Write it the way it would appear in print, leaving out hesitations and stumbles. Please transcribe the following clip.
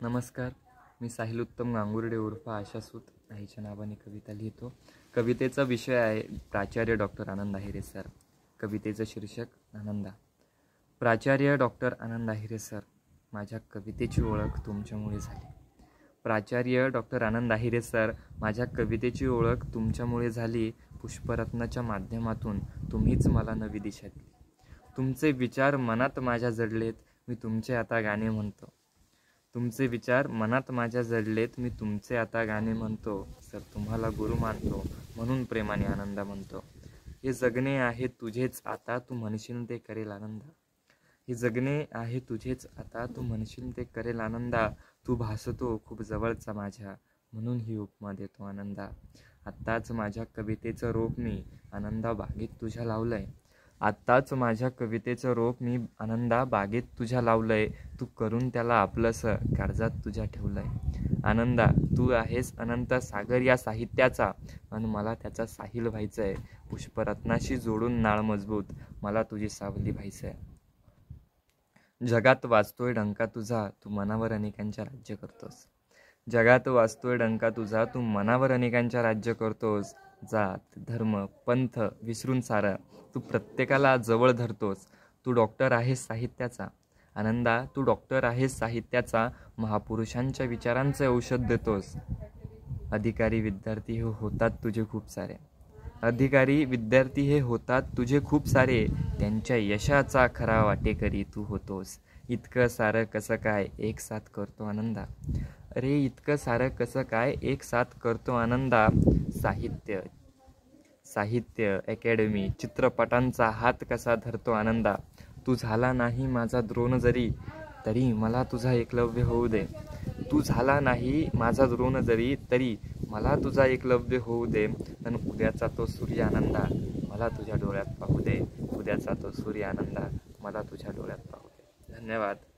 नमस्कार, मी साहिल उत्तम गांगुर्डे उर्फ आशासूत आईच्या नावाने कविता लिहितो. कवितेचा विषय आहे प्राचार्य डॉक्टर आनंद आहिरे सर. कवितेचं शीर्षक आनंदा. प्राचार्य डॉक्टर आनंद आहिरे सर, माझ्या कवितेची ओळख तुमच्यामुळे झाली. प्राचार्य डॉक्टर आनंद आहिरे सर, माझ्या कवितेची ओळख तुमच्यामुळे झाली. पुष्परत्नाच्या माध्यमातून तुम्हीच मला नवी दिशा दिली. तुमचे विचार मनात माझ्या जडलेत, मी तुमचे आता गाणे म्हणतो. तुमचे विचार मनात माझ्या जडलेत, मी तुमचे आता गाणे म्हणतो. सर, तुम्हाला गुरु मानतो, म्हणून प्रेमाने आनंदा म्हणतो. हे जगणे आहे तुझेच आता, तू म्हणशील ते करेल आनंदा. हे जगणे आहे तुझेच आता, तू म्हणशील ते करेल आनंदा. तू भासतो खूप जवळचा माझ्या, म्हणून ही उपमा देतो आनंदा. आत्ताच माझ्या कवितेचं रोप मी आनंदा बागेत तुझ्या लावलंय. आत्ताच माझ्या कवितेचं रोप मी आनंदा बागेत तुझ्या लावलंय. तू करून त्याला आपलंसं काळजात तुझ्या ठेवलंय. आनंदा, तू आहेस अनंत सागर या साहित्याचा, आणि मला त्याचा साहिल व्हायचंय. पुष्परत्नाशी जोडून नाळ मजबूत, मला तुझी सावली व्हायचंय. जगात वाजतोय डंका तुझा, तू मनावर अनेकांच्या राज्य करतोस. जगात वाजतोय डंका तुझा, तू मनावर अनेकांच्या राज्य करतोस. जात धर्म पंथ विसरून सारं तू प्रत्येकाला जवळ धरतोस. तू डॉक्टर आहेस साहित्याचा आनंदा, तू डॉक्टर आहेस साहित्याचा. महापुरुषांच्या विचारांचे औषध देतोस. अधिकारी विद्यार्थी हे होतात तुझे खूप सारे. अधिकारी विद्यार्थी हे होतात तुझे खूप सारे. त्यांच्या यशाचा खरा वाटेकरी तू होतोस. इतकं सारं कसं काय एक साथ करतो आनंदा. अरे, इतकं सारं कसं काय एक साथ करतो आनंदा. साहित्य अकॅडमी चित्रपटांचा हात कसा धरतो आनंदा. तू झाला नाही माझा द्रोण जरी, तरी मला तुझा एकलव्य होऊ दे. तू झाला नाही माझा द्रोण जरी, तरी मला तुझा एकलव्य होऊ दे. आणि उद्याचा तो सूर्य आनंदा मला तुझ्या डोळ्यात पाहू दे. उद्याचा तो सूर्य आनंदा मला तुझ्या डोळ्यात पाहू दे. धन्यवाद.